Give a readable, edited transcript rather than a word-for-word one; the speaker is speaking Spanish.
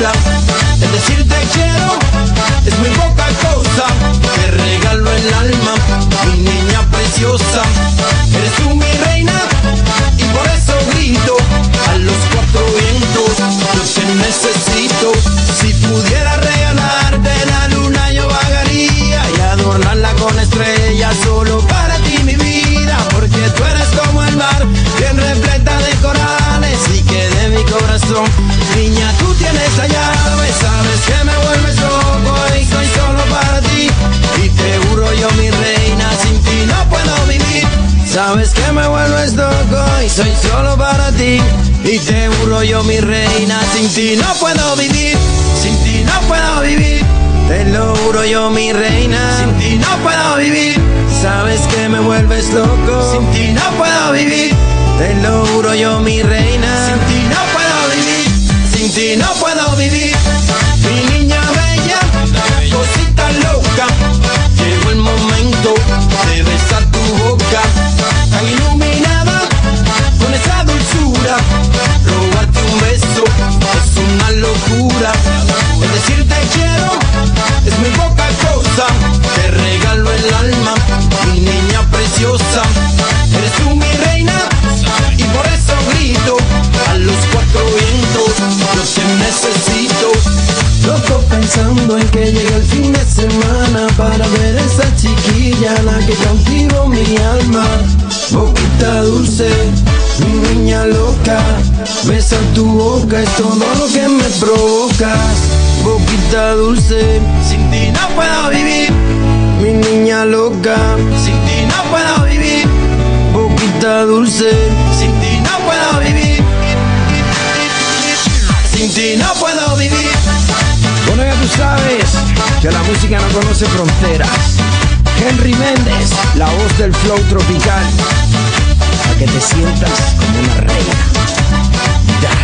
locura. El decir te quiero es muy poca cosa. Te regalo el alma, mi niña preciosa. Eres tú mi reina y por eso grito a los cuatro vientos, yo te necesito. Si pudiera regalarte la luna yo vagaría y adornarla con estrellas solo para ti mi vida, porque tú eres como el mar, bien repleta de corales y que de mi corazón, niña, tú tienes la llave. Sabes que me vuelves loco y soy solo para ti, y te juro yo mi reina, sin ti no puedo vivir. Sabes que me vuelves loco y soy solo para ti, y te juro yo mi reina, sin ti no puedo vivir, sin ti no puedo vivir. Te lo juro yo mi reina, sin ti no puedo vivir. Sabes que me vuelves loco, sin ti no puedo vivir. Te lo juro yo mi reina, sin ti no puedo vivir, sin ti no puedo vivir. Mi niña bella, cosita loca, llegó el momento de besar tu boca, tan iluminada con esa dulzura. Robarte un beso es una locura. El decir te quiero es muy poca cosa. Te regalo el alma, mi niña preciosa. Eres tú mi reina y por eso grito a los cuatro vientos, yo te necesito. Loco pensando en que llegue el fin de semana para ver esa chiquilla, la que cautivó mi alma. Boquita dulce, mi niña loca, besa tu boca, es todo lo que me provocas. Boquita dulce, sin ti no puedo vivir. Mi niña loca, sin ti no puedo vivir. Boquita dulce, sin ti no puedo vivir. Sin ti no puedo vivir. Bueno, ya tú sabes que la música no conoce fronteras. Henry Méndez, la voz del flow tropical, para que te sientas como una reina. Ya.